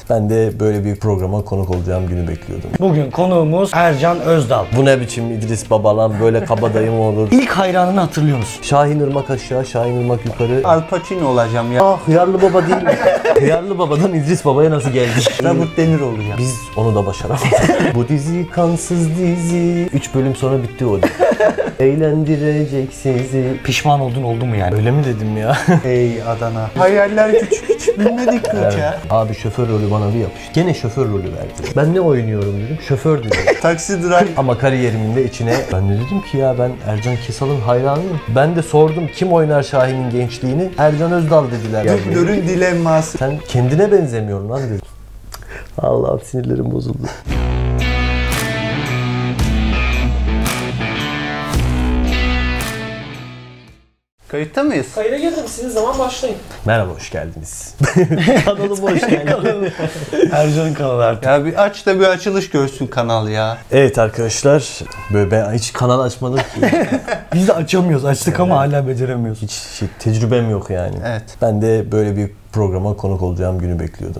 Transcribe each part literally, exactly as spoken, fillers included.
Ben de böyle bir programa konuk olacağım günü bekliyordum. Bugün konuğumuz Ercan Özdal. Bu ne biçim İdris Baba lan, böyle kabadayı mı olur? İlk hayranını hatırlıyor musun? Şahin Irmak aşağı, Şahin Irmak yukarı. Al Pacino olacağım ya. Ah, Hıyarlı Baba değil mi? Hıyarlı Baba'dan İdris Baba'ya nasıl geldik? Robert De Niro olacağım. Biz onu da başaramadık. Bu dizi kansız dizi. üç bölüm sonra bitti o dizi. Eğlendirecek sizi. Pişman oldun oldu mu yani? Öyle mi dedim ya? Ey Adana. Hayaller küçük, hiç bilmedik mi hiç ya? Abi şoför rolü bana bir yapıştı. Gene şoför rolü verdi. Ben ne oynuyorum dedim. Şoför dedim. Taksi drive. Ama kariyerimin de içine ben de dedim ki ya ben Ercan Kesal'ın hayranıyım. Ben de sordum kim oynar Şahin'in gençliğini? Ercan Özdal dediler. Dublörün dilemması. Sen kendine benzemiyorsun lan dedim. Allah'ım sinirlerim bozuldu. Kayıtta mıyız? Kayıda girdim. Sizin zaman başlayın. Merhaba, hoş geldiniz. Kanalıma hoş geldiniz. Ercan'ın kanalı artık. Ya bir aç da bir açılış görsün kanal ya. Evet arkadaşlar, böyle ben hiç kanal açmadım ki. Biz de açamıyoruz. Açtık ama hala beceremiyoruz. Hiç şey, tecrübem yok yani. Evet. Ben de böyle bir programa konuk olacağım günü bekliyordum.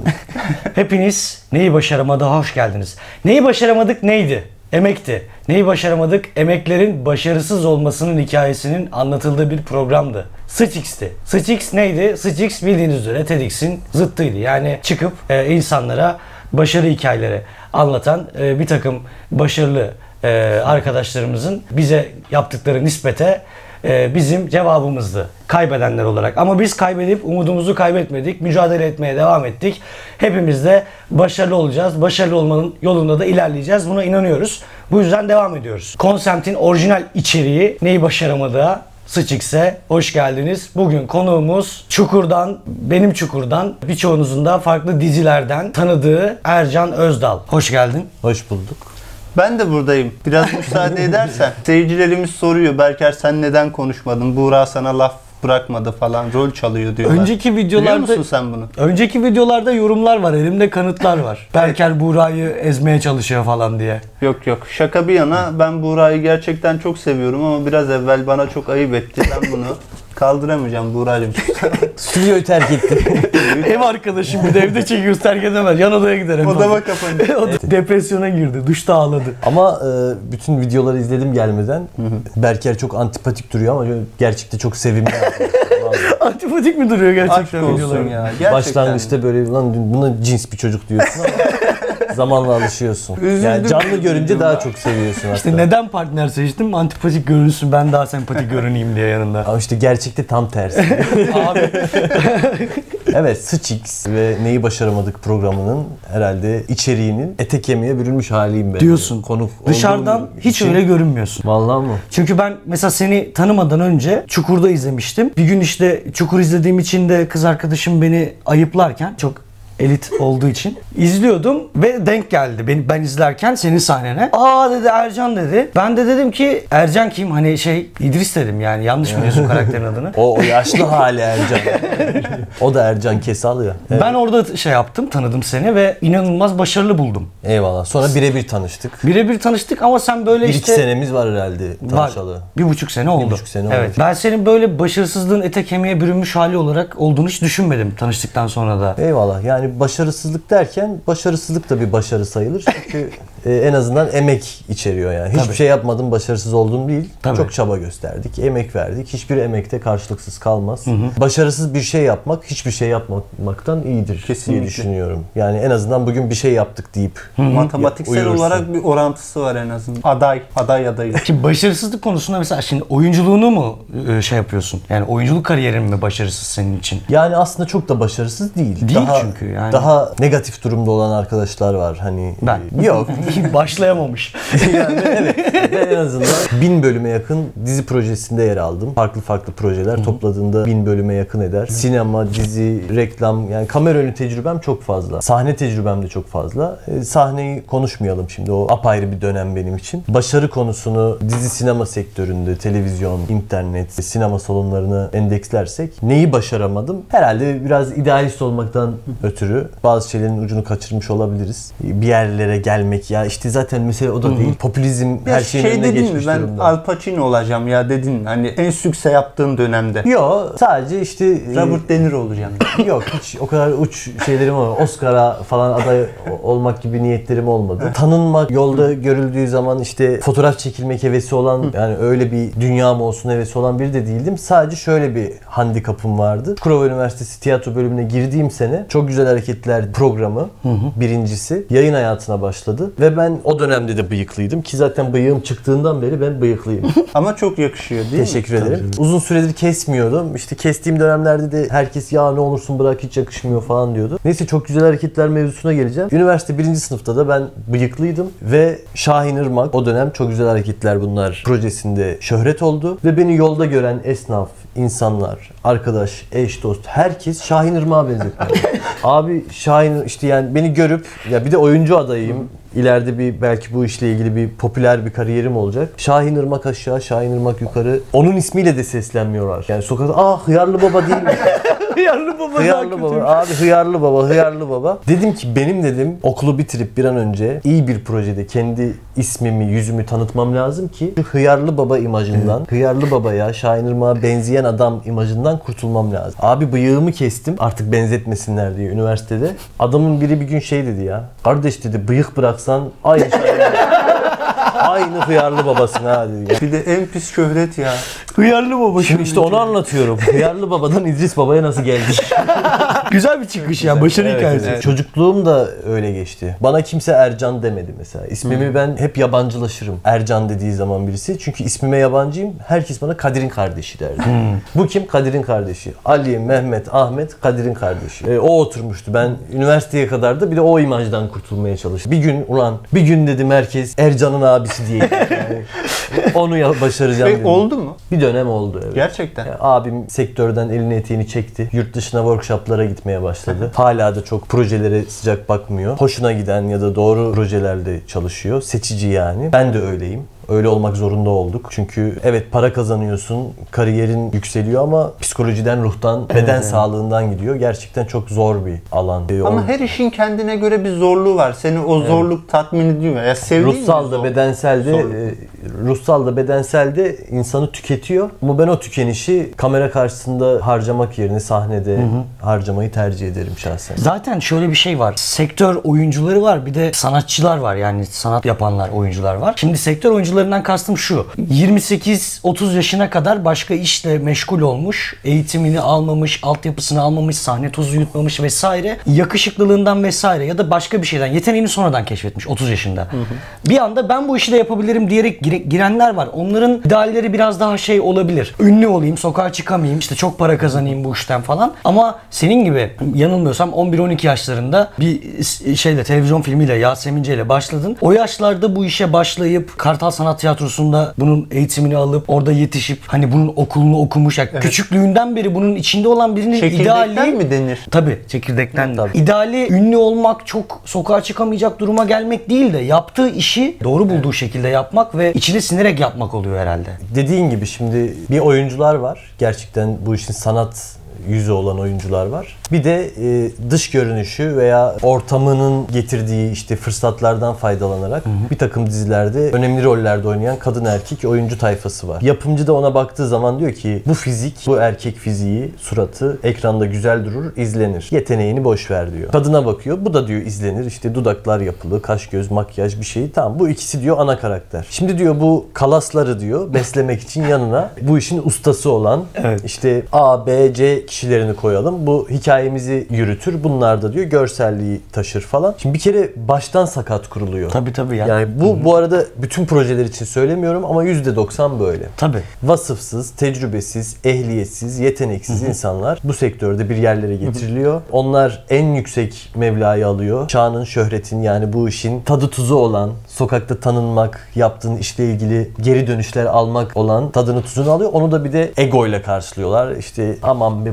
Hepiniz Neyi Başaramadı hoş geldiniz. Neyi başaramadık neydi? Emekti. Neyi başaramadık? Emeklerin başarısız olmasının hikayesinin anlatıldığı bir programdı. Sıç X'ti. Sıç X neydi? Sıç X bildiğiniz üzere TEDx'in zıttıydı. Yani çıkıp e, insanlara başarı hikayeleri anlatan e, bir takım başarılı e, arkadaşlarımızın bize yaptıkları nispete e, bizim cevabımızdı. Kaybedenler olarak. Ama biz kaybedip umudumuzu kaybetmedik. Mücadele etmeye devam ettik. Hepimiz de başarılı olacağız. Başarılı olmanın yolunda da ilerleyeceğiz. Buna inanıyoruz. Bu yüzden devam ediyoruz. Konsent'in orijinal içeriği Neyi Başaramadığı Sıç X'e hoş geldiniz. Bugün konuğumuz Çukur'dan, benim Çukur'dan, birçoğunuzun da farklı dizilerden tanıdığı Ercan Özdal. Hoş geldin. Hoş bulduk. Ben de buradayım. Biraz müsaade edersen. Seyircilerimiz soruyor. Berker sen neden konuşmadın? Buğra sana laf bırakmadı falan. Rol çalıyor diyorlar. Önceki videolarda... Biliyor musun sen bunu? Önceki videolarda yorumlar var. Elimde kanıtlar var. Berker Buğra'yı ezmeye çalışıyor falan diye. Yok yok. Şaka bir yana ben Buğra'yı gerçekten çok seviyorum ama biraz evvel bana çok ayıp etti. Ben bunu kaldıramayacağım Buğra'cığım. Stüdyoyu terk ettim. Ev arkadaşım bir de evde çekiyoruz, terk edemez. Yan odaya giderim. Odama kapanıyor. O da depresyona girdi. Duşta ağladı. Ama e, bütün videoları izledim gelmeden. Berker çok antipatik duruyor ama gerçekten çok sevimli. Antipatik mi duruyor gerçekten Aşk olsun videoları? ya. Gerçekten. Başlangıçta böyle lan buna cins bir çocuk diyorsun ama zamanla alışıyorsun. Üzüldüm. Yani canlı görünce daha çok seviyorsun hatta. İşte neden partner seçtim? Antipatik görünsün, ben daha sempatik görüneyim diye yanında. Ama işte gerçekte tam tersi. Abi. Evet, Sıç X ve Neyi Başaramadık programının herhalde içeriğinin ete kemiğe bürünmüş haliyim ben. Diyorsun. Konuk Dışarıdan olduğum hiç için- öyle görünmüyorsun. Vallahi mı? Çünkü ben mesela seni tanımadan önce Çukur'da izlemiştim. Bir gün işte Çukur izlediğim için de kız arkadaşım beni ayıplarken, çok elit olduğu için izliyordum ve denk geldi beni, ben izlerken senin sahnene. Aa dedi, Ercan dedi. Ben de dedim ki Ercan kim? Hani şey İdris dedim, yani yanlış mı biliyorsun karakterin adını? O, o yaşlı hali Ercan. O da Ercan Kesal ya. Evet. Ben orada şey yaptım, tanıdım seni ve inanılmaz başarılı buldum. Eyvallah. Sonra birebir tanıştık. Birebir tanıştık ama sen böyle Bir işte... iki senemiz var herhalde tanışalı. Var. Bir buçuk sene oldu. Bir buçuk sene evet. oldu. Ben senin böyle başarısızlığın ete kemiğe bürünmüş hali olarak olduğunu hiç düşünmedim tanıştıktan sonra da. Eyvallah. Yani başarısızlık derken başarısızlık da bir başarı sayılır. Çünkü e, en azından emek içeriyor yani. Hiçbir Tabii. şey yapmadım, başarısız oldum değil. Tabii. Çok çaba gösterdik, emek verdik. Hiçbir emekte karşılıksız kalmaz. Hı hı. Başarısız bir şey yapmak hiçbir şey yapmamaktan iyidir Kesinlikle. diye düşünüyorum. Yani en azından bugün bir şey yaptık deyip Matematiksel uyursun. olarak bir orantısı var en azından. Aday, aday adayı. Şimdi başarısızlık konusunda mesela şimdi oyunculuğunu mu e, şey yapıyorsun? Yani oyunculuk kariyerin mi başarısız senin için? Yani aslında çok da başarısız değil. Değil daha, çünkü yani. Daha negatif durumda olan arkadaşlar var. Hani Ben. Yok. Başlayamamış. Yani evet. Ben en azından bin bölüme yakın dizi projesinde yer aldım. Farklı farklı projeler Hı-hı. topladığında bin bölüme yakın eder. Sinema, dizi, reklam, yani kamera önü tecrübem çok fazla. Sahne tecrübem de çok fazla. E, sahneyi konuşmayalım şimdi. O apayrı bir dönem benim için. Başarı konusunu dizi sinema sektöründe, televizyon, internet, sinema salonlarını endekslersek neyi başaramadım? Herhalde biraz idealist olmaktan ötürü bazı şeylerin ucunu kaçırmış olabiliriz. Bir yerlere gelmek, yani Ya işte zaten mesele o da değil. Popülizm Ya her şeyin şey önüne dedin mi, geçmiş ben durumda. Al Pacino olacağım ya dedin hani en sükse yaptığın dönemde. Yo, sadece işte e, Robert De Niro olacağım. yok hiç o kadar uç şeylerim olmadı. Oscar'a falan aday olmak gibi niyetlerim olmadı. Tanınmak, yolda görüldüğü zaman işte fotoğraf çekilmek hevesi olan, yani öyle bir dünyam olsun hevesi olan biri de değildim. Sadece şöyle bir handikapım vardı. Çukurova Üniversitesi tiyatro bölümüne girdiğim sene Çok Güzel Hareketler programı birincisi yayın hayatına başladı ve ben o dönemde de bıyıklıydım ki zaten bıyığım çıktığından beri ben bıyıklıyım. Ama çok yakışıyor değil mi? Teşekkür ederim. Uzun süredir kesmiyordum. İşte kestiğim dönemlerde de herkes ya ne olursun bırak hiç yakışmıyor falan diyordu. Neyse Çok Güzel Hareketler mevzusuna geleceğim. Üniversite birinci sınıfta da ben bıyıklıydım ve Şahin Irmak o dönem Çok Güzel Hareketler Bunlar projesinde şöhret oldu ve beni yolda gören esnaf, insanlar, arkadaş, eş, dost herkes Şahin Irmak'a benzetmiyor. Abi Şahin işte yani beni görüp ya bir de oyuncu adayıyım. İleride bir belki bu işle ilgili bir popüler bir kariyerim olacak. Şahin Irmak aşağı, Şahin Irmak yukarı. Onun ismiyle de seslenmiyorlar. Yani sokakta ah Hıyarlı Baba değil mi? Hıyarlı baba Hıyarlı Baba. Abi Hıyarlı Baba, Hıyarlı Baba. Dedim ki benim dedim okulu bitirip bir an önce iyi bir projede kendi ismimi, yüzümü tanıtmam lazım ki şu Hıyarlı Baba imajından, Hıyarlı Baba'ya, Şahin Irmak'a benzeyen adam imajından kurtulmam lazım. Abi bıyığımı kestim artık benzetmesinler diye üniversitede. Adamın biri bir gün şey dedi ya. Kardeş dedi bıyık bıraksan aynı aynı Hıyarlı Babasın ha dedi. Bir de en pis şöhret ya. Hıyarlı baba. Şimdi işte onu anlatıyorum. Hıyarlı Baba'dan İdris Baba'ya nasıl geldik? Güzel bir çıkış ya. Başarı Evet, hikayesi. evet. Çocukluğum da öyle geçti. Bana kimse Ercan demedi mesela. İsmimi hmm. ben hep yabancılaşırım. Ercan dediği zaman birisi. Çünkü ismime yabancıyım. Herkes bana Kadir'in kardeşi derdi. Hmm. Bu kim? Kadir'in kardeşi. Ali, Mehmet, Ahmet Kadir'in kardeşi. E, o oturmuştu. Ben üniversiteye kadar da bir de o imajdan kurtulmaya çalıştım. Bir gün ulan bir gün dedim herkes Ercan'ın abisi diye. Yani, onu ya, başaracağım dedim. Oldu mu? Bir dönem oldu evet. Gerçekten. Yani abim sektörden elini eteğini çekti. Yurt dışına workshoplara gitmeye başladı. Hala da çok projelere sıcak bakmıyor. Hoşuna giden ya da doğru projelerde çalışıyor. Seçici yani. Ben de öyleyim. Öyle olmak zorunda olduk. Çünkü evet para kazanıyorsun, kariyerin yükseliyor ama psikolojiden, ruhtan, beden evet, sağlığından gidiyor. Gerçekten çok zor bir alan. Ama o... her işin kendine göre bir zorluğu var. Seni o zorluk evet, tatmin ediyor. Ya ruhsal da bedensel de e, ruhsal da bedensel de insanı tüketiyor. Ama ben o tükenişi kamera karşısında harcamak yerine sahnede hı hı, harcamayı tercih ederim şahsen. Zaten şöyle bir şey var. Sektör oyuncuları var, bir de sanatçılar var. Yani sanat yapanlar, oyuncular var. Şimdi sektör oyuncuları kastım şu. yirmi sekiz otuz yaşına kadar başka işle meşgul olmuş, eğitimini almamış, altyapısını almamış, sahne tozu yutmamış vesaire. Yakışıklılığından vesaire ya da başka bir şeyden yeteneğini sonradan keşfetmiş otuz yaşında. Hı hı. Bir anda ben bu işi de yapabilirim diyerek girenler var. Onların idealleri biraz daha şey olabilir. Ünlü olayım, sokağa çıkamayayım, işte çok para kazanayım bu işten falan. Ama senin gibi yanılmıyorsam on bir on iki yaşlarında bir şeyle televizyon filmiyle Yasemince ile başladın. O yaşlarda bu işe başlayıp Kartal Sanat Tiyatrosu'nda bunun eğitimini alıp orada yetişip hani bunun okulunu okumuş yani evet, küçüklüğünden beri bunun içinde olan birinin çekirdekten ideali mi denir? Tabii çekirdekten. Tabii. İdeali ünlü olmak, çok sokağa çıkamayacak duruma gelmek değil de yaptığı işi doğru bulduğu evet, şekilde yapmak ve içine sinerek yapmak oluyor herhalde. Dediğin gibi şimdi bir oyuncular var. Gerçekten bu işin sanat yüzü olan oyuncular var. Bir de e, dış görünüşü veya ortamının getirdiği işte fırsatlardan faydalanarak hı hı, bir takım dizilerde önemli rollerde oynayan kadın erkek oyuncu tayfası var. Yapımcı da ona baktığı zaman diyor ki bu fizik, bu erkek fiziği, suratı ekranda güzel durur, izlenir. Yeteneğini boş ver diyor. Kadına bakıyor. Bu da diyor izlenir. İşte dudaklar yapılı, kaş göz, makyaj bir şey. Tamam bu ikisi diyor ana karakter. Şimdi diyor bu kalasları diyor beslemek için yanına bu işin ustası olan evet, işte A, B, C kişilerini koyalım. Bu hikayemizi yürütür. Bunlar da diyor görselliği taşır falan. Şimdi bir kere baştan sakat kuruluyor. Tabii tabii ya. Yani bu Hı-hı. bu arada bütün projeler için söylemiyorum ama yüzde doksan böyle. Tabii. Vasıfsız, tecrübesiz, ehliyetsiz, yeteneksiz Hı-hı. insanlar bu sektörde bir yerlere getiriliyor. Hı-hı. Onlar en yüksek mevlayı alıyor. Çağının, şöhretin yani bu işin tadı tuzu olan, sokakta tanınmak, yaptığın işle ilgili geri dönüşler almak olan tadını tuzunu alıyor. Onu da bir de ego ile karşılıyorlar. İşte aman be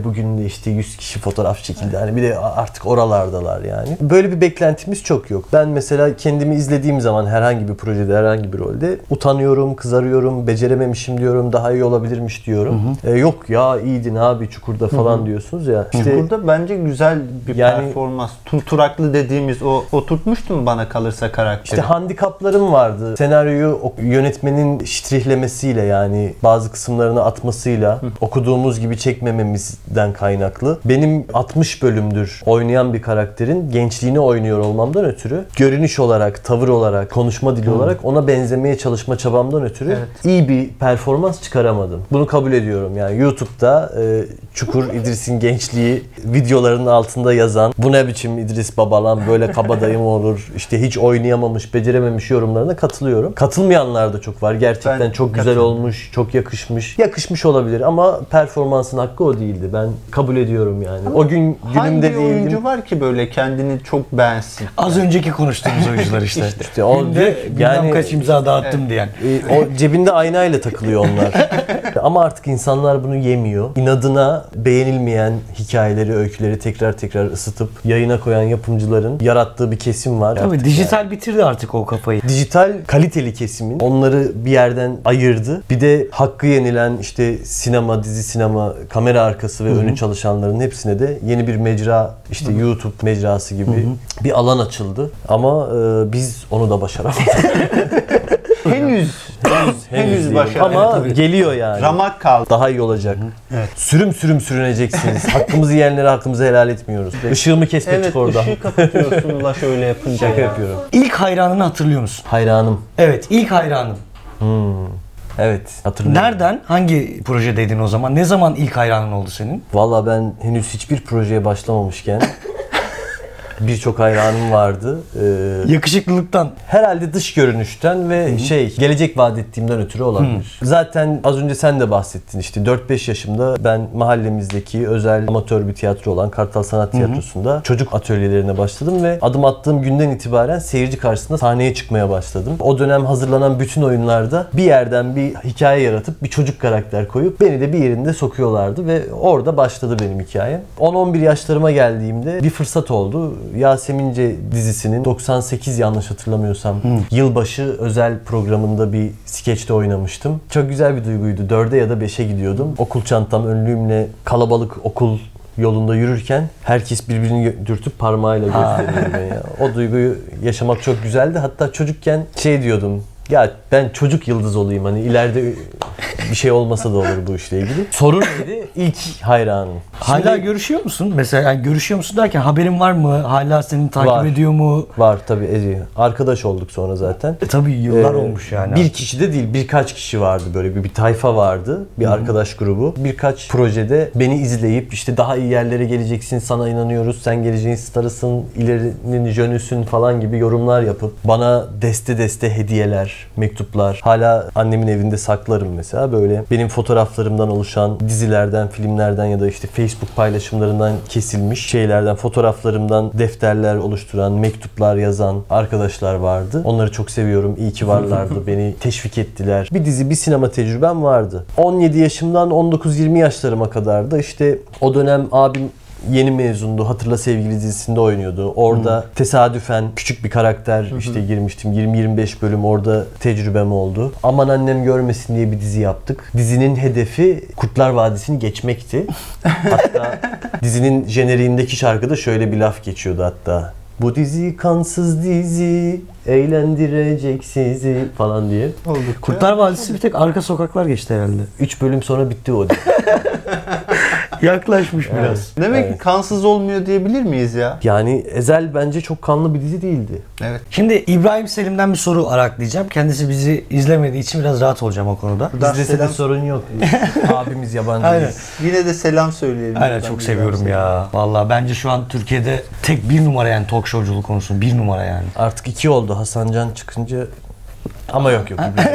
ve bugün de işte yüz kişi fotoğraf çekildi. Hani bir de artık oralardalar yani. Böyle bir beklentimiz çok yok. Ben mesela kendimi izlediğim zaman herhangi bir projede, herhangi bir rolde utanıyorum, kızarıyorum, becerememişim diyorum, daha iyi olabilirmiş diyorum. Hı hı. E, yok ya iyiydin abi Çukur'da falan hı hı. diyorsunuz ya. İşte Çukur'da bence güzel bir yani, performans. Turaklı dediğimiz o oturtmuştu mu bana kalırsa karakteri? İşte handikaplarım vardı. Senaryoyu yönetmenin ştrihlemesiyle yani bazı kısımlarını atmasıyla hı. okuduğumuz gibi çekmememizden kaynaklı. Benim altmış bölümdür oynayan bir karakterin gençliğini oynuyor olmamdan ötürü görünüş olarak, tavır olarak, konuşma dili hmm. olarak ona benzemeye çalışma çabamdan ötürü evet. iyi bir performans çıkaramadım. Bunu kabul ediyorum. Yani YouTube'da e, Çukur İdris'in gençliği videolarının altında yazan bu ne biçim İdris babalan böyle kabadayı mı olur işte hiç oynayamamış, becerememiş yorumlarına katılıyorum. Katılmayanlar da çok var. Gerçekten ben çok güzel olmuş, çok yakışmış. Yakışmış olabilir ama performansın hakkı o değildi. Ben kabul ediyorum yani. Ama o gün günümde değildim. Hangi oyuncu var ki böyle kendini çok beğensin? Az önceki konuştuğumuz oyuncular işte. işte, işte o günde yani kaç imza dağıttım evet. diyen. E, o cebinde aynayla takılıyor onlar. Ama artık insanlar bunu yemiyor. İnadına beğenilmeyen hikayeleri, öyküleri tekrar tekrar ısıtıp yayına koyan yapımcıların yarattığı bir kesim var. Tabii dijital yani. Bitirdi artık o kafayı. Dijital kaliteli kesimin onları bir yerden ayırdı. Bir de hakkı yenilen işte sinema, dizi sinema, kamera arkası ve Hı-hı. önü çalışanların hepsine de yeni bir mecra işte Hı-hı. YouTube mecrası gibi Hı-hı. bir alan açıldı. Ama e, biz onu da başaramadık. henüz henüz henüz başaramadık. Ama evet, geliyor yani. Ramak kaldı. Daha iyi olacak. Evet. Sürüm sürüm sürüneceksiniz. Hakkımızı yiyenlere hakkımızı helal etmiyoruz. Işığımı kesme evet, çık orada. Evet, ışığı kapatıyorsun la şöyle yapınca. Şaka yapıyorum. İlk hayranını hatırlıyor musun? Hayranım. Evet, ilk hayranım. Hmm. Evet, hatırlıyorum. Nereden? Hangi projedeydin o zaman? Ne zaman ilk hayranın oldu senin? Vallahi ben henüz hiçbir projeye başlamamışken birçok hayranım vardı. Ee, Yakışıklılıktan. Herhalde dış görünüşten ve Hı-hı. şey gelecek vaat ettiğimden ötürü olabilir. Hı. Zaten az önce sen de bahsettin işte dört beş yaşımda ben mahallemizdeki özel amatör bir tiyatro olan Kartal Sanat Tiyatrosu'nda Hı-hı. çocuk atölyelerine başladım ve adım attığım günden itibaren seyirci karşısında sahneye çıkmaya başladım. O dönem hazırlanan bütün oyunlarda bir yerden bir hikaye yaratıp bir çocuk karakter koyup beni de bir yerinde sokuyorlardı ve orada başladı benim hikayem. on on bir yaşlarıma geldiğimde bir fırsat oldu. Yasemince dizisinin doksan sekiz yanlış hatırlamıyorsam hmm. yılbaşı özel programında bir skeçte oynamıştım. Çok güzel bir duyguydu. dörde ya da beşe gidiyordum. Okul çantam önlüğümle kalabalık okul yolunda yürürken herkes birbirini dürtüp parmağıyla gösteriyordu ya. O duyguyu yaşamak çok güzeldi. Hatta çocukken şey diyordum. Ya ben çocuk yıldız olayım hani ileride bir şey olmasa da olur bu işle ilgili. Sorun neydi? İlk hayranım. Hala Şimdi, görüşüyor musun? Mesela yani görüşüyor musun derken haberin var mı? Hala seni takip var. ediyor mu? Var tabii ediyor. Arkadaş olduk sonra zaten. E, tabii yıllar ee, olmuş yani. Bir kişi de değil birkaç kişi vardı böyle bir, bir tayfa vardı. Bir Hı-hı. arkadaş grubu. Birkaç projede beni izleyip işte daha iyi yerlere geleceksin sana inanıyoruz. Sen geleceğin starısın, ilerinin jönüsün falan gibi yorumlar yapıp bana deste deste hediyeler, mektuplar. Hala annemin evinde saklarım mesela böyle benim fotoğraflarımdan oluşan dizilerden, filmlerden ya da işte Facebook paylaşımlarından kesilmiş şeylerden, fotoğraflarımdan defterler oluşturan, mektuplar yazan arkadaşlar vardı. Onları çok seviyorum. İyi ki varlardı. Beni teşvik ettiler. Bir dizi, bir sinema tecrübem vardı. on yedi yaşımdan on dokuz yirmi yaşlarıma kadar da işte o dönem abim yeni mezundu. Hatırla Sevgili dizisinde oynuyordu. Orada hmm. tesadüfen küçük bir karakter hmm. işte girmiştim. yirmi yirmi beş bölüm orada tecrübem oldu. Aman annem görmesin diye bir dizi yaptık. Dizinin hedefi Kurtlar Vadisi'ni geçmekti. Hatta dizinin jeneriğindeki şarkıda şöyle bir laf geçiyordu hatta. Bu dizi kansız dizi, eğlendirecek sizi falan diye. Olduk. Kurtlar Vadisi bir tek Arka Sokaklar geçti herhalde. üç bölüm sonra bitti o dizi. Yaklaşmış evet. biraz. Demek evet. ki kansız olmuyor diyebilir miyiz ya? Yani Ezel bence çok kanlı bir dizi değildi. Evet. Şimdi İbrahim Selim'den bir soru araklayacağım. Kendisi bizi izlemediği için biraz rahat olacağım o konuda. İzlese de sorun yok. Abimiz yabancıyız. Yine de selam söyleyelim. Aynen çok seviyorum ya. Vallahi bence şu an Türkiye'de tek bir numara yani talk showculuk konusu bir numara yani. Artık iki oldu Hasan Can çıkınca Ama yok yok.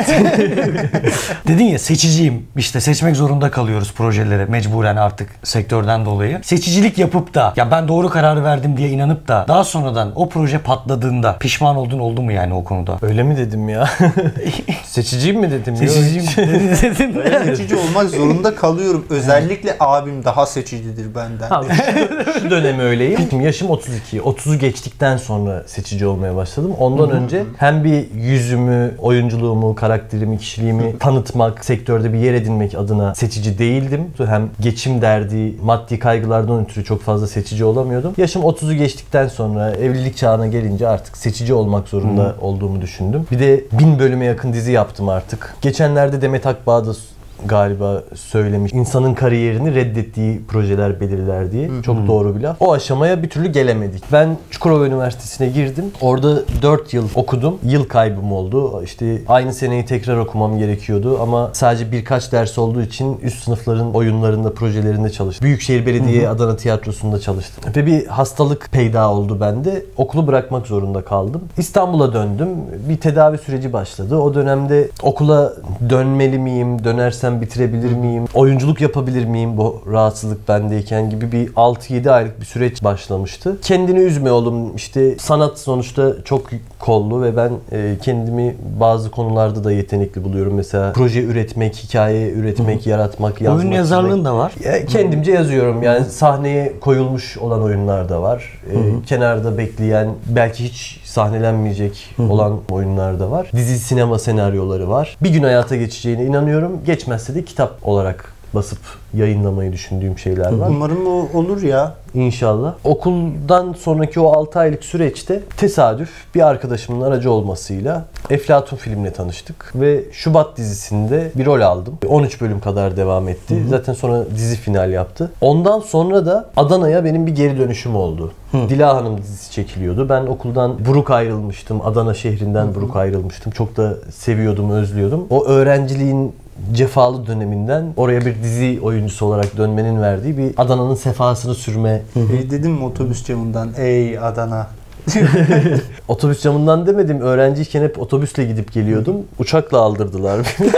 Dedin ya seçiciyim. İşte seçmek zorunda kalıyoruz projelere mecburen artık sektörden dolayı. Seçicilik yapıp da ya ben doğru kararı verdim diye inanıp da daha sonradan o proje patladığında pişman oldun oldu mu yani o konuda? Öyle mi dedim ya? Seçiciyim mi dedim? Seçiciyim dedim. Seçici olmak zorunda kalıyorum. Özellikle abim daha seçicidir benden. Ha, şu, şu dönemi öyleyim. Yaşım otuz iki. otuzu geçtikten sonra seçici olmaya başladım. Ondan önce hem bir yüzümü, oyunculuğumu, karakterimi, kişiliğimi tanıtmak, sektörde bir yer edinmek adına seçici değildim. Hem geçim derdi, maddi kaygılardan ötürü çok fazla seçici olamıyordum. Yaşım otuzu geçtikten sonra evlilik çağına gelince artık seçici olmak zorunda hmm. olduğumu düşündüm. Bir de bin bölüme yakın dizi yaptım artık. Geçenlerde Demet Akbağ da galiba söylemiş. İnsanın kariyerini reddettiği projeler belirler diye. Hı-hı. Çok doğru bir laf. O aşamaya bir türlü gelemedik. Ben Çukurova Üniversitesi'ne girdim. Orada dört yıl okudum. Yıl kaybım oldu. İşte aynı seneyi tekrar okumam gerekiyordu ama sadece birkaç ders olduğu için üst sınıfların oyunlarında, projelerinde çalıştım. Büyükşehir Belediye Hı-hı. Adana Tiyatrosu'nda çalıştım. Ve bir hastalık peyda oldu bende. Okulu bırakmak zorunda kaldım. İstanbul'a döndüm. Bir tedavi süreci başladı. O dönemde okula dönmeli miyim, dönersem bitirebilir miyim, oyunculuk yapabilir miyim bu rahatsızlık bendeyken gibi bir altı yedi aylık bir süreç başlamıştı. Kendini üzme oğlum, işte sanat sonuçta çok kollu ve ben e, kendimi bazı konularda da yetenekli buluyorum. Mesela proje üretmek, hikaye üretmek, Hı. yaratmak, yazmak. Oyun yazarlığın da var. Ya, kendimce yazıyorum. Yani sahneye koyulmuş olan oyunlar da var. E, kenarda bekleyen, belki hiç sahnelenmeyecek Hı-hı. olan oyunlar da var. Dizi, sinema senaryoları var. Bir gün hayata geçeceğine inanıyorum. Geçmezse de kitap olarak basıp yayınlamayı düşündüğüm şeyler var. Umarım o olur ya. İnşallah. Okuldan sonraki o altı aylık süreçte tesadüf bir arkadaşımın aracı olmasıyla Eflatun filmle tanıştık ve Şubat dizisinde bir rol aldım. on üç bölüm kadar devam etti. Hı hı. Zaten sonra dizi final yaptı. Ondan sonra da Adana'ya benim bir geri dönüşüm oldu. Hı. Dila Hanım dizisi çekiliyordu. Ben okuldan buruk ayrılmıştım. Adana şehrinden hı hı. buruk ayrılmıştım. Çok da seviyordum, özlüyordum. O öğrenciliğin cefalı döneminden oraya bir dizi oyuncusu olarak dönmenin verdiği bir Adana'nın sefasını sürme. E dedim mi otobüs camından ey Adana. Otobüs camından demedim. Öğrenciyken hep otobüsle gidip geliyordum. Uçakla aldırdılar beni.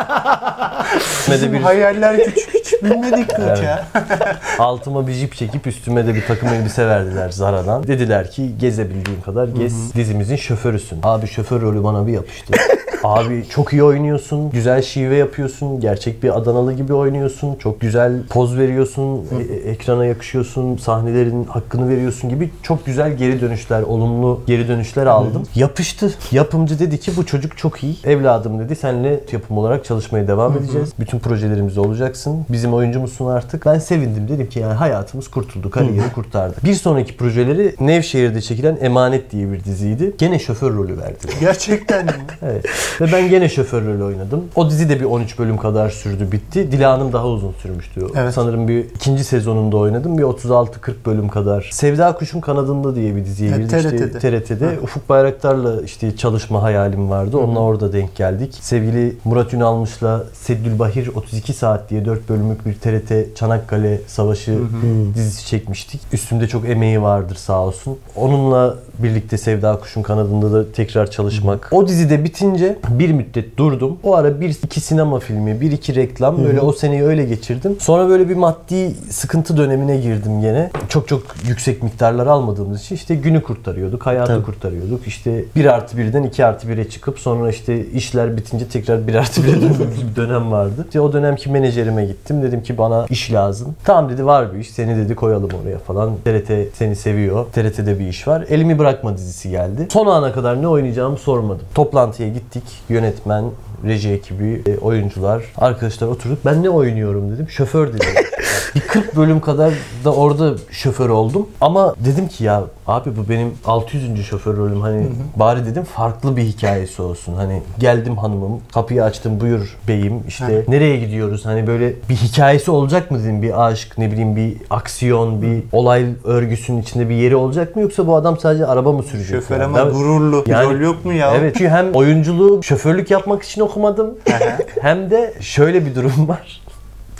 Bizim bir... hayaller küçük hiç bilmedik ki evet. uçağı. Altıma bir jip çekip üstüme de bir takım elbise verdiler Zara'dan. Dediler ki gezebildiğin kadar gez. Hı-hı. Dizimizin şoförüsün. Abi şoför rolü bana bir yapıştı. Abi çok iyi oynuyorsun, güzel şive yapıyorsun, gerçek bir Adanalı gibi oynuyorsun, çok güzel poz veriyorsun, e- ekrana yakışıyorsun, sahnelerin hakkını veriyorsun gibi çok güzel geri dönüşler, olumlu geri dönüşler aldım. Hı. Yapıştı. Yapımcı dedi ki bu çocuk çok iyi. Evladım dedi, seninle yapım olarak çalışmaya devam edeceğiz. Hı hı. Bütün projelerimizde olacaksın. Bizim oyuncumuzsun artık. Ben sevindim. Dedim ki yani hayatımız kurtuldu, kariyeri hı. kurtardık. Bir sonraki projeleri Nevşehir'de çekilen Emanet diye bir diziydi. Gene şoför rolü verdiler. Gerçekten mi? Evet. Ve ben gene şoför rolü oynadım. O dizi de bir on üç bölüm kadar sürdü, bitti. Dila Hanım daha uzun sürmüştü. Evet. Sanırım bir ikinci sezonunda oynadım. Bir otuz altı kırk bölüm kadar. Sevda Kuş'un Kanadında diye bir diziye girdik. Evet, T R T'de. İşte, T R T'de. Ufuk Bayraktar'la işte çalışma hayalim vardı. Onunla Hı-hı. orada denk geldik. Sevgili Murat Ünalmış'la Seddül Bahir otuz iki saat diye dört bölümlük bir T R T Çanakkale Savaşı Hı-hı. dizisi çekmiştik. Üstümde çok emeği vardır sağ olsun. Onunla birlikte Sevda Kuş'un Kanadında da tekrar çalışmak. Hı-hı. O dizide bitince bir müddet durdum. O ara bir iki sinema filmi, bir iki reklam Hı-hı. böyle o seneyi öyle geçirdim. Sonra böyle bir maddi sıkıntı dönemine girdim gene. Çok çok yüksek miktarlar almadığımız için işte günü kurtarıyorduk, hayatı Tabii. kurtarıyorduk. İşte bir artı birden iki artı bire çıkıp sonra işte işler bitince tekrar bir artı bire döndüğümüz bir dönem vardı. İşte o dönemki menajerime gittim. Dedim ki bana iş lazım. Tamam dedi, var bir iş. Seni dedi koyalım oraya falan. T R T seni seviyor. T R T'de bir iş var. Elimi bırakma dizisi geldi. Son ana kadar ne oynayacağımı sormadım. Toplantıya gittik. Yönetmen, reji ekibi, oyuncular, arkadaşlar oturduk. Ben ne oynuyorum dedim. Şoför dedim. Bir kırk bölüm kadar da orada şoför oldum. Ama dedim ki ya abi bu benim altı yüzüncü şoför rolüm. Hani hı hı. bari dedim farklı bir hikayesi olsun. Hani geldim hanımım, kapıyı açtım, buyur beyim. İşte hı. nereye gidiyoruz? Hani böyle bir hikayesi olacak mı dedim. Bir aşk, ne bileyim bir aksiyon, bir olay örgüsünün içinde bir yeri olacak mı? Yoksa bu adam sadece araba mı sürecek? Şoför yani? Ama gururlu. Yani, rol yok mu ya? Evet. Çünkü hem oyunculuğu, şoförlük yapmak için okumadım. Hem de şöyle bir durum var.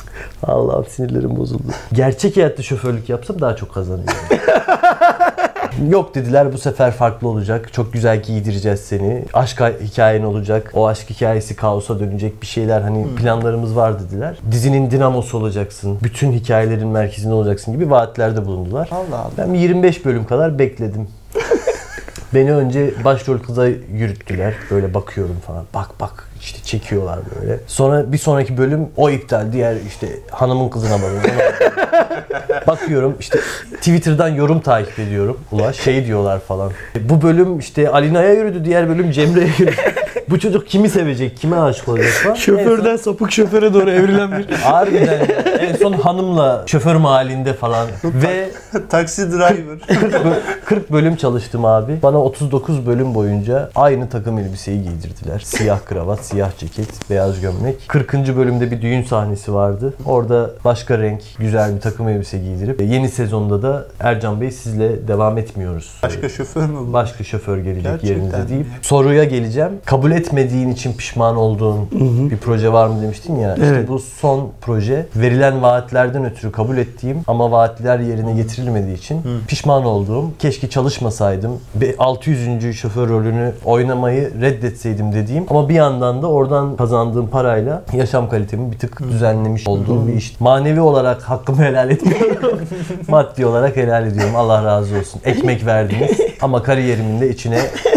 Allah'ım sinirlerim bozuldu. Gerçek hayatta şoförlük yapsam daha çok kazanıyorum. Yok dediler, bu sefer farklı olacak. Çok güzel giydireceğiz seni. Aşk hikayen olacak. O aşk hikayesi kaosa dönecek bir şeyler, hani hmm. planlarımız var dediler. Dizinin dinamosu olacaksın. Bütün hikayelerin merkezinde olacaksın gibi vaatlerde bulundular. Allah Allah. Ben yirmi beş bölüm kadar bekledim. Beni önce başrol kıza yürüttüler. Böyle bakıyorum falan. Bak bak işte çekiyorlar böyle. Sonra bir sonraki bölüm o iptal. Diğer işte hanımın kızına bakıyorum. Bakıyorum işte Twitter'dan yorum takip ediyorum. Ulaş şey diyorlar falan. Bu bölüm işte Alina'ya yürüdü. Diğer bölüm Cemre'ye yürüdü. Bu çocuk kimi sevecek, kime aşık olacak falan. Şoförden son... sapık şoföre doğru evrilen bir... Harbiden en son hanımla şoför mahallinde falan. Ve taksi driver. kırk bölüm çalıştım abi. Bana otuz dokuz bölüm boyunca aynı takım elbiseyi giydirdiler. Siyah kravat, siyah ceket, beyaz gömlek. kırkıncı bölümde bir düğün sahnesi vardı. Orada başka renk, güzel bir takım elbise giydirip yeni sezonda da Ercan Bey sizle devam etmiyoruz. Başka şoför mü bu? Başka şoför gelecek Gerçekten yerinize deyip mi? soruya geleceğim. Kabul etmediğin için pişman olduğun hı hı. bir proje var mı demiştin ya. Evet. İşte bu son proje verilen vaatlerden ötürü kabul ettiğim ama vaatler yerine getirilmediği için hı. pişman olduğum, keşke çalışmasaydım, altı yüzüncü şoför rolünü oynamayı reddetseydim dediğim ama bir yandan da oradan kazandığım parayla yaşam kalitemi bir tık hı. düzenlemiş olduğum hı. bir iş. Manevi olarak hakkımı helal etmiyorum. Maddi olarak helal ediyorum. Allah razı olsun. Ekmek verdiniz ama kariyerimin de içine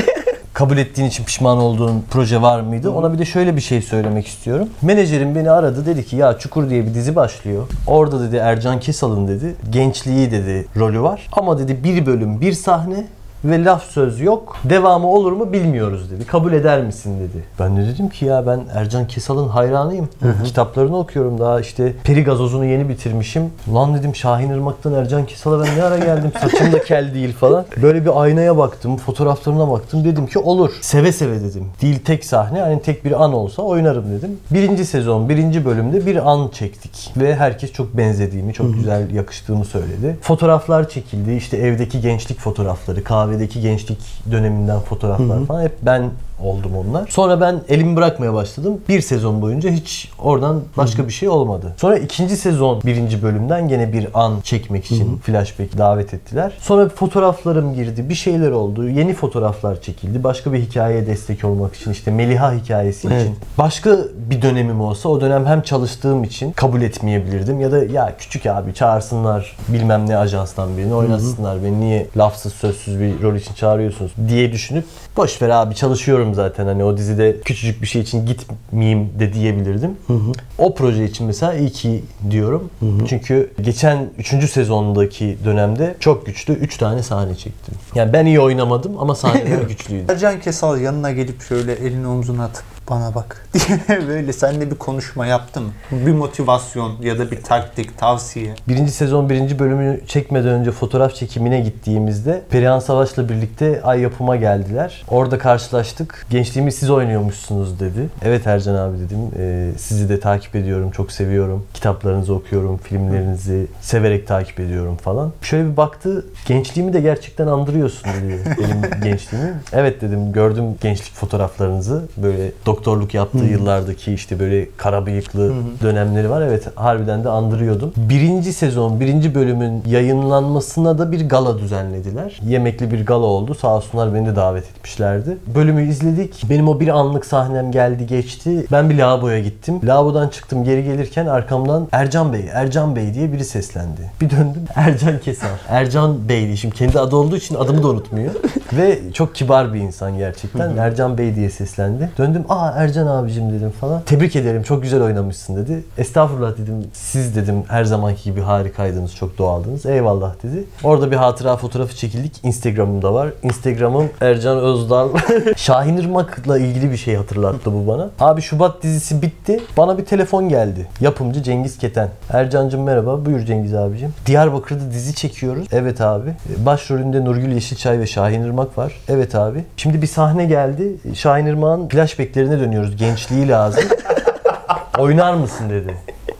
kabul ettiğin için pişman olduğun proje var mıydı? Ona bir de şöyle bir şey söylemek istiyorum. Menajerim beni aradı, dedi ki ya Çukur diye bir dizi başlıyor. Orada dedi Ercan Kesal'ın dedi gençliği dedi rolü var. Ama dedi bir bölüm bir sahne ve laf söz yok. Devamı olur mu bilmiyoruz dedi. Kabul eder misin dedi. Ben de dedim ki ya ben Ercan Kesal'ın hayranıyım. Hı hı. Kitaplarını okuyorum daha işte Peri Gazozunu yeni bitirmişim. Lan dedim Şahin Irmak'tan Ercan Kesal'a ben ne ara geldim? Saçım da kel değil falan. Böyle bir aynaya baktım, fotoğraflarına baktım. Dedim ki olur. Seve seve dedim. Değil tek sahne, hani tek bir an olsa oynarım dedim. Birinci sezon, birinci bölümde bir an çektik. Ve herkes çok benzediğimi, çok hı hı. güzel yakıştığımı söyledi. Fotoğraflar çekildi. İşte evdeki gençlik fotoğrafları, kahve Deki gençlik döneminden fotoğraflar hı hı. falan hep ben oldum onlar. Sonra ben elimi bırakmaya başladım. Bir sezon boyunca hiç oradan başka hı hı. bir şey olmadı. Sonra ikinci sezon birinci bölümden gene bir an çekmek için hı hı. flashback davet ettiler. Sonra fotoğraflarım girdi. Bir şeyler oldu. Yeni fotoğraflar çekildi. Başka bir hikayeye destek olmak için işte Meliha hikayesi evet. için. Başka bir dönemim olsa o dönem hem çalıştığım için kabul etmeyebilirdim ya da ya küçük abi çağırsınlar bilmem ne ajanstan birini oynatsınlar. Hı hı. Beni niye lafsız sözsüz bir rol için çağırıyorsunuz diye düşünüp boş ver abi çalışıyorum zaten hani o dizide küçücük bir şey için gitmeyeyim de diyebilirdim. Hı hı. O proje için mesela iyi ki diyorum. Hı hı. Çünkü geçen üçüncü sezondaki dönemde çok güçlü üç tane sahne çektim. Yani ben iyi oynamadım ama sahneler güçlüydü. Ercan Kesal yanına gelip şöyle elini omzuna atıp bana bak diye böyle seninle bir konuşma yaptı mı? Bir motivasyon ya da bir taktik, tavsiye. Birinci sezon birinci bölümünü çekmeden önce fotoğraf çekimine gittiğimizde Perihan Savaş'la birlikte Ay Yapım'a geldiler. Orada karşılaştık. Gençliğimi siz oynuyormuşsunuz dedi. Evet Ercan abi dedim. E, sizi de takip ediyorum. Çok seviyorum. Kitaplarınızı okuyorum. Filmlerinizi severek takip ediyorum falan. Şöyle bir baktı. Gençliğimi de gerçekten andırıyorsun dedi. Benim gençliğimi. Evet dedim. Gördüm gençlik fotoğraflarınızı. Böyle doktorluk yaptığı hı. yıllardaki işte böyle kara bıyıklı hı hı. dönemleri var. Evet harbiden de andırıyordum. Birinci sezon, birinci bölümün yayınlanmasına da bir gala düzenlediler. Yemekli bir gala oldu. Sağ olsunlar beni de davet etmişlerdi. Bölümü izledik. Benim o bir anlık sahnem geldi geçti. Ben bir lavaboya gittim. Lavabodan çıktım geri gelirken arkamdan Ercan Bey, Ercan Bey diye biri seslendi. Bir döndüm. Ercan Kesal. Ercan Bey şimdi kendi adı olduğu için adımı da unutmuyor. Ve çok kibar bir insan gerçekten. Hı hı. Ercan Bey diye seslendi. Döndüm. Aa Ercan abicim dedim falan. Tebrik ederim çok güzel oynamışsın dedi. Estağfurullah dedim. Siz dedim her zamanki gibi harikaydınız. Çok doğaldınız. Eyvallah dedi. Orada bir hatıra fotoğrafı çekildik. Instagram'ımda var. Instagram'ım Ercan Özdal. Şahin Irmak'la ilgili bir şey hatırlattı bu bana. Abi Şubat dizisi bitti. Bana bir telefon geldi. Yapımcı Cengiz Keten. Ercan'cım merhaba. Buyur Cengiz abicim. Diyarbakır'da dizi çekiyoruz. Evet abi. Başrolünde Nurgül Yeşilçay ve Şahin Irmak var. Evet abi. Şimdi bir sahne geldi. Şahin Irmak'ın flashback'lerine dönüyoruz. Gençliği lazım. Oynar mısın dedi.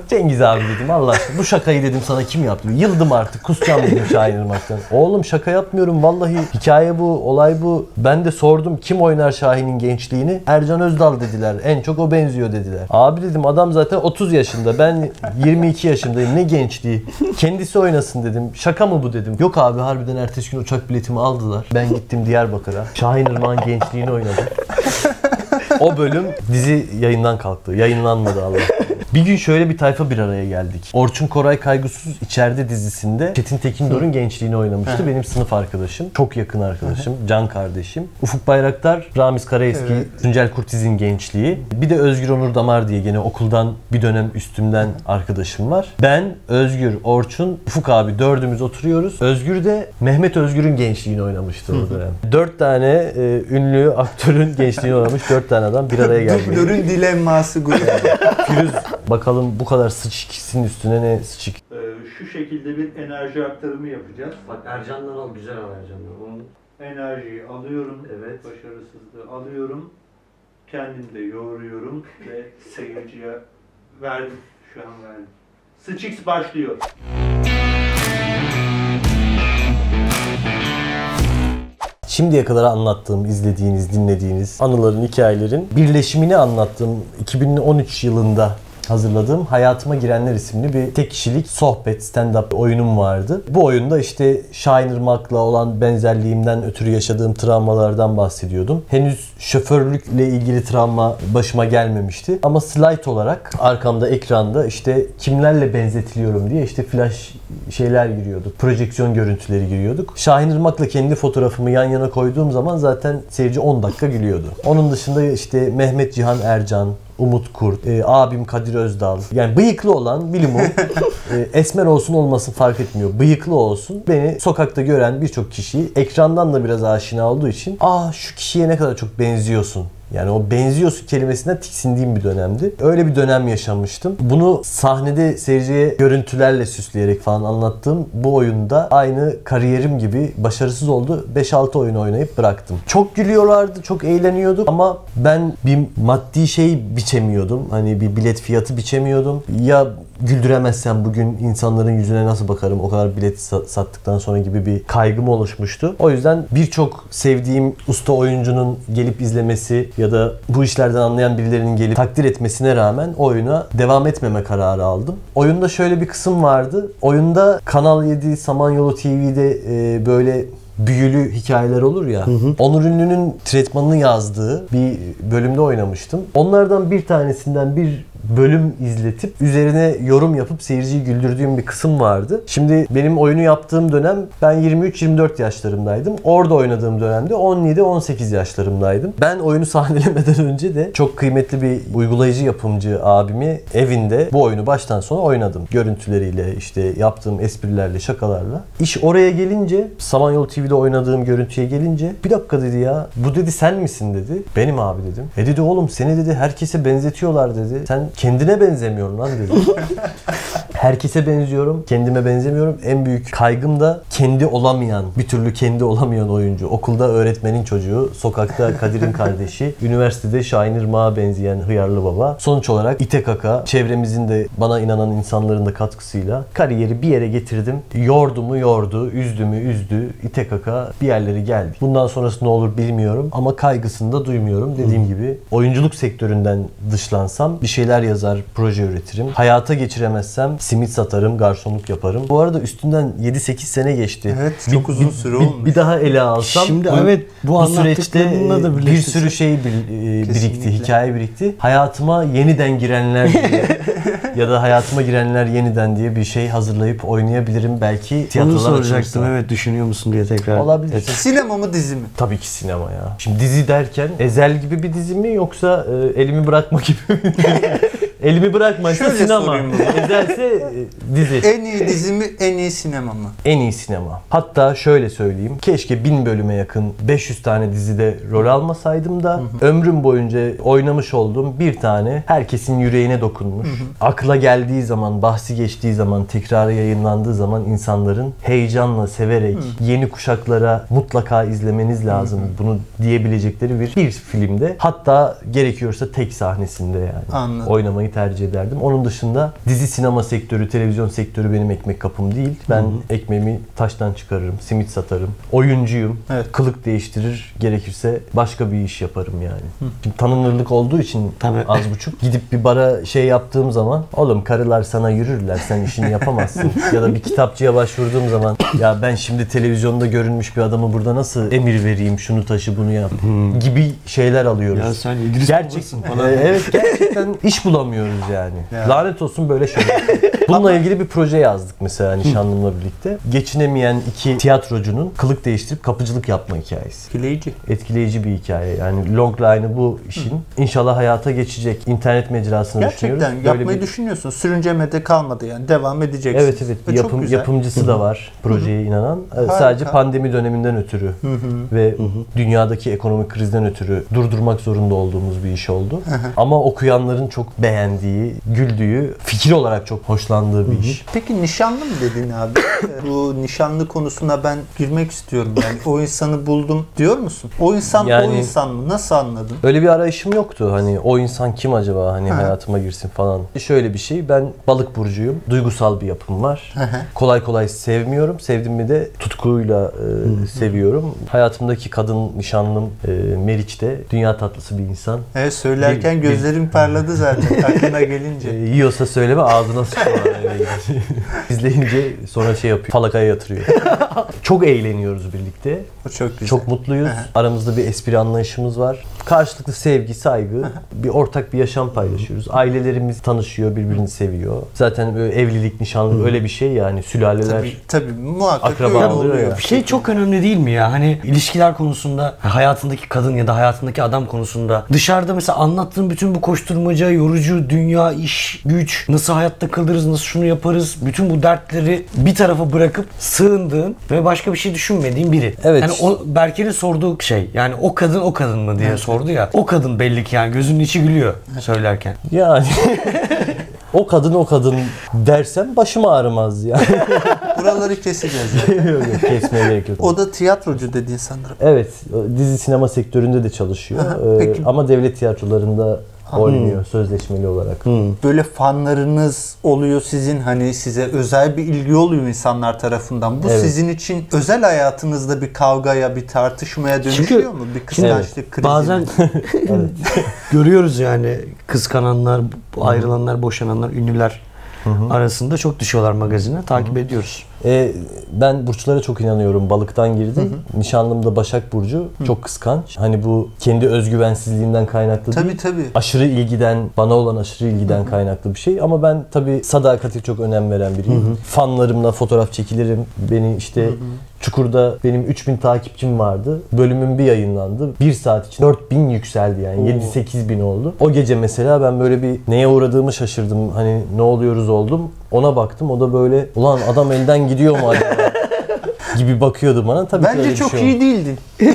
Cengiz abi dedim Allah aşkına bu şakayı dedim sana kim yaptı? Yıldım artık kusacağım dedim Şahin Irmak'tan. Oğlum şaka yapmıyorum vallahi hikaye bu, olay bu. Ben de sordum kim oynar Şahin'in gençliğini? Ercan Özdal dediler. En çok o benziyor dediler. Abi dedim adam zaten otuz yaşında. Ben yirmi iki yaşındayım. Ne gençliği? Kendisi oynasın dedim. Şaka mı bu dedim. Yok abi harbiden ertesi gün uçak biletimi aldılar. Ben gittim Diyarbakır'a. Şahin Irmak'ın gençliğini oynadım. O bölüm dizi yayından kalktı. Yayınlanmadı Allah. Bir gün şöyle bir tayfa bir araya geldik. Orçun Koray Kaygısız İçeride dizisinde Çetin Tekindor'un gençliğini oynamıştı. Benim sınıf arkadaşım. Çok yakın arkadaşım. Can kardeşim. Ufuk Bayraktar, Ramiz Karaeski, evet. Tuncel Kurtiz'in gençliği. Bir de Özgür Onur Damar diye gene okuldan bir dönem üstümden arkadaşım var. Ben, Özgür, Orçun, Ufuk abi dördümüz oturuyoruz. Özgür de Mehmet Özgür'ün gençliğini oynamıştı o dönem. Dört tane e, ünlü aktörün gençliğini oynamış. Dört tane adam bir araya geldi. Dublörün dilemması bu. Firuz bakalım bu kadar sıçkisinin üstüne ne sıçık. Ee, şu şekilde bir enerji aktarımı yapacağız. Bak Ercan'dan al, güzel al Ercan'dan. Onun... Enerjiyi alıyorum, Evet. başarısızlığı alıyorum, kendimde yoğuruyorum ve seyirciye verdim, şu an verdim. Sıçix başlıyor. Şimdiye kadar anlattığım, izlediğiniz, dinlediğiniz anıların, hikayelerin birleşimini anlattığım iki bin on üç yılında hazırladığım Hayatıma Girenler isimli bir tek kişilik sohbet, stand-up oyunum vardı. Bu oyunda işte Şahin Irmak'la olan benzerliğimden ötürü yaşadığım travmalardan bahsediyordum. Henüz şoförlükle ilgili travma başıma gelmemişti. Ama slide olarak arkamda ekranda işte kimlerle benzetiliyorum diye işte flash şeyler giriyorduk. Projeksiyon görüntüleri giriyorduk. Şahin Irmak'la kendi fotoğrafımı yan yana koyduğum zaman zaten seyirci on dakika gülüyordu. Onun dışında işte Mehmet Cihan Ercan, Umut Kurt, e, abim Kadir Özdal. Yani bıyıklı olan bilimum e, esmer olsun olmasın fark etmiyor. Bıyıklı olsun. Beni sokakta gören birçok kişiyi ekrandan da biraz aşina olduğu için aa şu kişiye ne kadar çok benziyorsun. Yani o benziyorsun kelimesinden tiksindiğim bir dönemdi. Öyle bir dönem yaşamıştım. Bunu sahnede seyirciye görüntülerle süsleyerek falan anlattığım bu oyunda aynı kariyerim gibi başarısız oldu. beş altı oyun oynayıp bıraktım. Çok gülüyorlardı, çok eğleniyorduk ama ben bir maddi şey biçemiyordum. Hani bir bilet fiyatı biçemiyordum. Ya güldüremezsem bugün insanların yüzüne nasıl bakarım o kadar bilet sattıktan sonra gibi bir kaygım oluşmuştu. O yüzden birçok sevdiğim usta oyuncunun gelip izlemesi ya da bu işlerden anlayan birilerinin gelip takdir etmesine rağmen oyuna devam etmeme kararı aldım. Oyunda şöyle bir kısım vardı. Oyunda Kanal yedi, Samanyolu T V'de e, böyle büyülü hikayeler olur ya. Hı hı. Onur Ünlü'nün tretmanını yazdığı bir bölümde oynamıştım. Onlardan bir tanesinden bir bölüm izletip üzerine yorum yapıp seyirciyi güldürdüğüm bir kısım vardı. Şimdi benim oyunu yaptığım dönem ben yirmi üç yirmi dört yaşlarımdaydım. Orada oynadığım dönemde on yedi on sekiz yaşlarımdaydım. Ben oyunu sahnelemeden önce de çok kıymetli bir uygulayıcı yapımcı abimi evinde bu oyunu baştan sona oynadım. Görüntüleriyle, işte yaptığım esprilerle, şakalarla. İş oraya gelince, Samanyolu T V'de oynadığım görüntüye gelince bir dakika dedi ya, bu dedi sen misin dedi. Benim abi dedim. E dedi oğlum seni dedi herkese benzetiyorlar dedi. Sen kendine benzemiyorsun lan dedi. Herkese benziyorum, kendime benzemiyorum. En büyük kaygım da kendi olamayan, bir türlü kendi olamayan oyuncu. Okulda öğretmenin çocuğu, sokakta Kadir'in kardeşi, üniversitede Şahin Irmak'a benzeyen hıyarlı baba. Sonuç olarak ite kaka, çevremizin de bana inanan insanların da katkısıyla kariyeri bir yere getirdim. Yordu mu yordu, üzdü mü üzdü, ite kaka bir yerlere geldik. Bundan sonrası ne olur bilmiyorum ama kaygısını da duymuyorum. Dediğim hmm. gibi oyunculuk sektöründen dışlansam bir şeyler yazar, proje üretirim. Hayata geçiremezsem simit satarım, garsonluk yaparım. Bu arada üstünden yedi sekiz sene geçti. Evet, çok bir, uzun süre bir, olmuş. Bir daha ele alsam şimdi bu, evet bu, bu süreçte da bir sürü şey birikti, Kesinlikle. hikaye birikti. Hayatıma yeniden girenler diye ya da hayatıma girenler yeniden diye bir şey hazırlayıp oynayabilirim belki tiyatrolar açılırsa. Onu soracaktım açılırsa. Evet düşünüyor musun diye tekrar. Olabilir. Evet. Sinema mı dizi mi? Tabii ki sinema ya. Şimdi dizi derken Ezel gibi bir dizi mi yoksa e, elimi bırakma gibi mi? Elimi bırakmaysa Şöyle sinema. Ezelse e, dizi. En iyi dizi mi, en iyi sinema mı? En iyi sinema. Hatta şöyle söyleyeyim. Keşke bin bölüme yakın beş yüz tane dizide rol almasaydım da hı hı. ömrüm boyunca oynamış olduğum bir tane herkesin yüreğine dokunmuş. Hı hı. Akla geldiği zaman, bahsi geçtiği zaman, tekrarı yayınlandığı zaman insanların heyecanla, severek hı. yeni kuşaklara mutlaka izlemeniz lazım. Hı hı. Bunu diyebilecekleri bir, bir filmde. Hatta gerekiyorsa tek sahnesinde yani. Anladım. Oynamayı yapmayı tercih ederdim. Onun dışında dizi, sinema sektörü, televizyon sektörü benim ekmek kapım değil. Ben Hı-hı. ekmeğimi taştan çıkarırım, simit satarım. Oyuncuyum. Evet. Kılık değiştirir, gerekirse başka bir iş yaparım yani. Hı. Şimdi tanınırlık olduğu için Tabii. az buçuk gidip bir bara şey yaptığım zaman oğlum karılar sana yürürler, sen işini yapamazsın. Ya da bir kitapçıya başvurduğum zaman ya ben şimdi televizyonda görünmüş bir adamı burada nasıl emir vereyim, şunu taşı bunu yap hmm. gibi şeyler alıyoruz. Ya sen İdris Gerçekten falan. Evet, gerçekten iş bulamıyoruz yani. Ya. Lanet olsun böyle şeyler. Bununla ilgili bir proje yazdık mesela nişanlımla birlikte. Geçinemeyen iki tiyatrocunun kılık değiştirip kapıcılık yapma hikayesi. Etkileyici. Etkileyici bir hikaye. Yani logline'ı bu işin Hı. inşallah hayata geçecek. İnternet mecrasını Gerçekten düşünüyoruz. Gerçekten yapmayı bir... düşünüyorsun. Sürüncemede kalmadı yani. Devam edeceksin. Evet evet. Ve Yapım, yapımcısı da var projeye Hı-hı. inanan. Harika. Sadece pandemi döneminden ötürü Hı-hı. ve Hı-hı. dünyadaki ekonomik krizden ötürü durdurmak zorunda olduğumuz bir iş oldu. Hı-hı. Ama okuyanların çok beğendiği, güldüğü, fikir olarak çok hoşlandığı bir Hı-hı. iş. Peki nişanlı mı dedin abi? Bu nişanlı konusuna ben girmek istiyorum. Yani o insanı buldum diyor musun? O insan yani, o insan mı? Nasıl anladın? Öyle bir arayışım yoktu. Hani o insan kim acaba? Hani Hı-hı. hayatıma girsin falan. Şöyle bir şey. Ben balık burcuyum. Duygusal bir yapım var. Hı-hı. Kolay kolay sevmiyorum. Sevdim mi de tutkuyla e, seviyorum. Hayatımdaki kadın nişanlım e, Meriç de dünya tatlısı bir insan. Evet, söylerken bir, gözlerim bir... parladı zaten aklına gelince. E, yiyorsa söyleme, ağzına sıçıyor. İzleyince sonra şey yapıyor. Falakaya yatırıyor. Çok eğleniyoruz birlikte. O çok güzel. Çok mutluyuz. Aramızda bir espri anlayışımız var. Karşılıklı sevgi, saygı, bir ortak bir yaşam paylaşıyoruz. Ailelerimiz tanışıyor, birbirini seviyor. Zaten böyle evlilik, nişanlık öyle bir şey yani, sülaleler. Tabii, tabii muhakkak akraba oluyor ya. Bir şey çok önemli değil mi ya? Hani ilişkiler konusunda, hayatındaki kadın ya da hayatındaki adam konusunda dışarıda mesela anlattığın bütün bu koşturmaca, yorucu dünya, iş, güç, nasıl hayatta kalırız, nasıl şunu yaparız, bütün bu dertleri bir tarafa bırakıp sığındığın ve başka bir şey düşünmediğin biri. Evet. Yani o Berker'in sorduğu şey, yani o kadın o kadın mı diye evet. sordu ya. O kadın belli ki yani gözünün içi gülüyor söylerken. Yani o kadın o kadın dersem başım ağrımaz yani. Buraları keseceğiz yani. Yok yok, kesmeye gerek yok. O da tiyatrocu dediğin sanırım. Evet, dizi sinema sektöründe de çalışıyor. Ha, ee, ama devlet tiyatrolarında oynuyor hmm. sözleşmeli olarak. Hmm. Böyle fanlarınız oluyor sizin, hani size özel bir ilgi oluyor insanlar tarafından. Bu evet. sizin için özel hayatınızda bir kavgaya, bir tartışmaya dönüşüyor Çünkü, mu? Bir kıskançlık evet. krizi. Bazen evet. görüyoruz yani kıskananlar, ayrılanlar, boşananlar, ünlüler Hı hı. arasında çok düşüyorlar magazine. Takip hı hı. ediyoruz. E, ben burçlara çok inanıyorum. Balıktan girdim. Hı hı. Nişanlım da Başak Burcu. Hı. Çok kıskanç. Hani bu kendi özgüvensizliğinden kaynaklı tabii, değil. Tabii. Aşırı ilgiden, bana olan aşırı ilgiden hı hı. kaynaklı bir şey. Ama ben tabii sadakati çok önem veren biriyim. Hı hı. Fanlarımla fotoğraf çekilirim. Beni işte hı hı. Çukur'da benim üç bin takipçim vardı. Bölümüm bir yayınlandı. bir saat için dört bin yükseldi yani. yedi sekiz bin oldu. O gece mesela ben böyle bir neye uğradığımı şaşırdım. Hani ne oluyoruz oldum. Ona baktım. O da böyle ulan adam elden gidiyor mu acaba gibi bakıyordu bana. Tabii bence çok şey iyi değildin.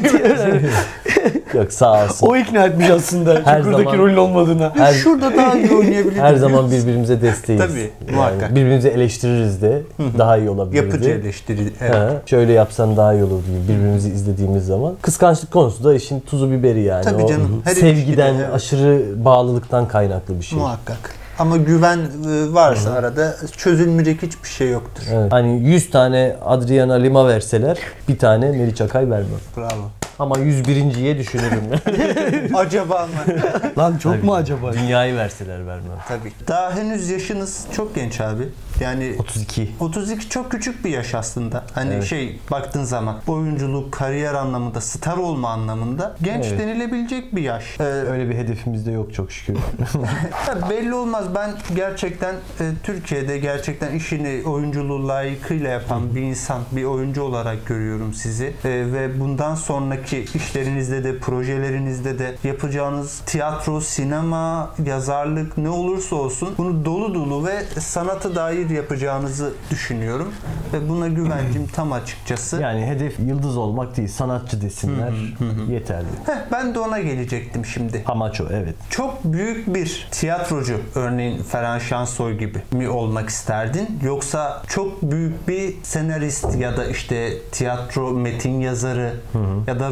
Yok, sağ olsun. O ikna etmiş aslında her Çukur'daki zaman, rolün olmadığına. Her, Şurada daha iyi oynayabiliriz. Her zaman birbirimize desteğiz. Tabii, muhakkak. Yani birbirimizi eleştiririz de daha iyi olabiliriz. Yapıcı eleştiri. Evet. Ha, şöyle yapsan daha iyi olur gibi birbirimizi izlediğimiz zaman. Kıskançlık konusu da işin tuzu biberi yani. Tabii canım. O sevgiden, evet. aşırı bağlılıktan kaynaklı bir şey. Muhakkak. Ama güven varsa Hı-hı. arada çözülmeyecek hiçbir şey yoktur. Evet. Hani yüz tane Adriana Lima verseler bir tane Meriç Akay vermem. Bravo. Ama yüz birinciye düşünürüm. Acaba mı? Lan çok Tabii. mu acaba? Dünyayı verseler vermem. Tabii. Daha henüz yaşınız çok genç abi. Yani otuz iki. otuz iki çok küçük bir yaş aslında. Hani evet. şey baktığın zaman oyunculuk, kariyer anlamında, star olma anlamında genç evet. denilebilecek bir yaş. Ee, Öyle bir hedefimiz de yok çok şükür. Belli olmaz. Ben gerçekten e, Türkiye'de gerçekten işini oyunculuğu layıkıyla yapan bir insan, bir oyuncu olarak görüyorum sizi. E, ve bundan sonraki işlerinizde de, projelerinizde de yapacağınız tiyatro, sinema, yazarlık ne olursa olsun bunu dolu dolu ve sanata dair yapacağınızı düşünüyorum ve buna güvencim tam açıkçası. Yani hedef yıldız olmak değil, sanatçı desinler hı hı hı. yeterli. Heh, ben de ona gelecektim şimdi. Amaç o, evet. Çok büyük bir tiyatrocu, örneğin Ferhan Şansoy gibi mi olmak isterdin? Yoksa çok büyük bir senarist ya da işte tiyatro metin yazarı hı hı. ya da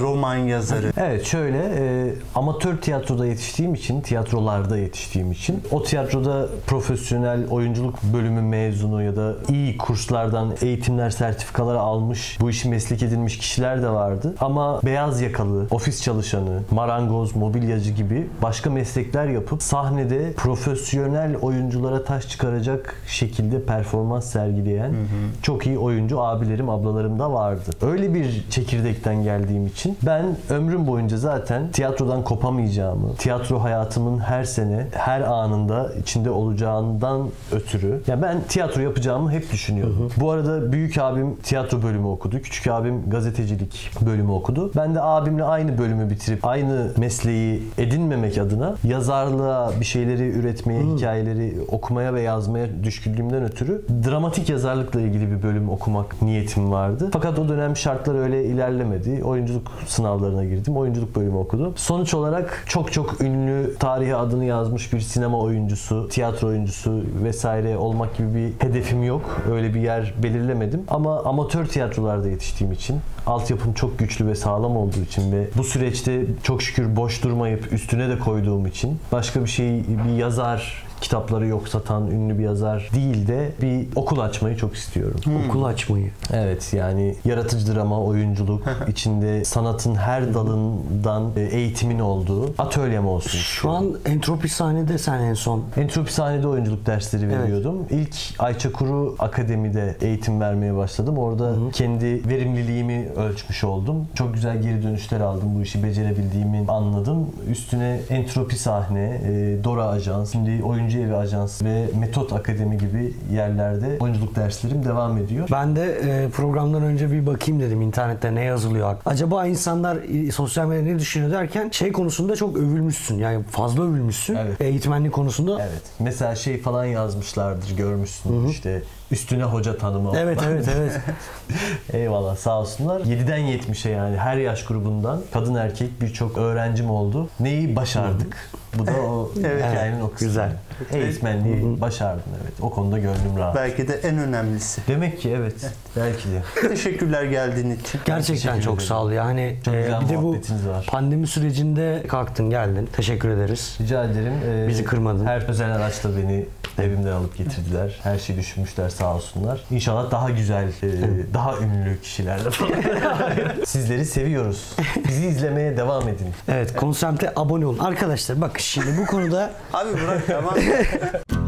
roman yazarı. Evet şöyle e, amatör tiyatroda yetiştiğim için, tiyatrolarda yetiştiğim için o tiyatroda profesyonel oyunculuk bölümü mezunu ya da iyi kurslardan eğitimler, sertifikalar almış, bu işi meslek edinmiş kişiler de vardı. Ama beyaz yakalı, ofis çalışanı, marangoz, mobilyacı gibi başka meslekler yapıp sahnede profesyonel oyunculara taş çıkaracak şekilde performans sergileyen hı hı. çok iyi oyuncu abilerim, ablalarım da vardı. Öyle bir çekirdekten geldiğim için ben ömrüm boyunca zaten tiyatrodan kopamayacağımı, tiyatro hayatımın her sene, her anında içinde olacağından ötürü ya ben tiyatro yapacağımı hep düşünüyordum. Hı hı. Bu arada büyük abim tiyatro bölümü okudu. Küçük abim gazetecilik bölümü okudu. Ben de abimle aynı bölümü bitirip aynı mesleği edinmemek adına yazarlığa, bir şeyleri üretmeye, hı. hikayeleri okumaya ve yazmaya düşkünlüğümden ötürü dramatik yazarlıkla ilgili bir bölüm okumak niyetim vardı. Fakat o dönem şartlar öyle ilerlemedi. Oyunculuk sınavlarına girdim. Oyunculuk bölümü okudum. Sonuç olarak çok çok ünlü, tarihe adını yazmış bir sinema oyuncusu, tiyatro oyuncusu vesaire olmak gibi bir hedefim yok. Öyle bir yer belirlemedim. Ama amatör tiyatrolarda yetiştiğim için, altyapım çok güçlü ve sağlam olduğu için ve bu süreçte çok şükür boş durmayıp üstüne de koyduğum için başka bir şey, bir yazar, kitapları yok satan ünlü bir yazar değil de bir okul açmayı çok istiyorum. Hmm. Okul açmayı. Evet yani yaratıcı drama, oyunculuk, içinde sanatın her dalından eğitimin olduğu atölyem olsun. Şu an Entropi sahnede sen en son. Entropi sahnede oyunculuk dersleri veriyordum. Evet. İlk Ayça Kuru Akademi'de eğitim vermeye başladım. Orada Hı-hı. kendi verimliliğimi ölçmüş oldum. Çok güzel geri dönüşler aldım. Bu işi becerebildiğimi anladım. Üstüne Entropi sahne, Dora Ajans, şimdi oyuncu evi ajans ve Metot Akademi gibi yerlerde oyunculuk derslerim devam ediyor. Ben de e, programdan önce bir bakayım dedim internette ne yazılıyor. Acaba insanlar e, sosyal medyada ne düşünüyor derken şey konusunda çok övülmüşsün. Yani fazla övülmüşsün. Evet. Eğitmenlik konusunda. Evet. Mesela şey falan yazmışlardır, görmüşsün. Hı-hı. İşte üstüne hoca tanımı. Evet, evet, evet. Eyvallah, sağ olsunlar. yediden yetmişe yani her yaş grubundan kadın erkek birçok öğrencim oldu. Neyi başardık? Bu da o evet. hikayenin o kısmı. Güzel. Eğitmenliği Hı-hı. başardım evet. O konuda gönlüm rahat. Belki de en önemlisi. Demek ki evet. Belki de. Teşekkürler geldiğin için. Gerçekten çok ederim. Sağ ol. Yani çok e, bir de bu var. Pandemi sürecinde kalktın geldin. Teşekkür ederiz. Rica ederim. Ee, Bizi kırmadın. Her özel araçla beni evimden alıp getirdiler. Her şeyi düşünmüşler sağ olsunlar. İnşallah daha güzel, e, daha ünlü kişilerle falan. Sizleri seviyoruz. Bizi izlemeye devam edin. Evet, konsepte abone olun. Arkadaşlar bakın şimdi bu konuda... Abi bırak tamam.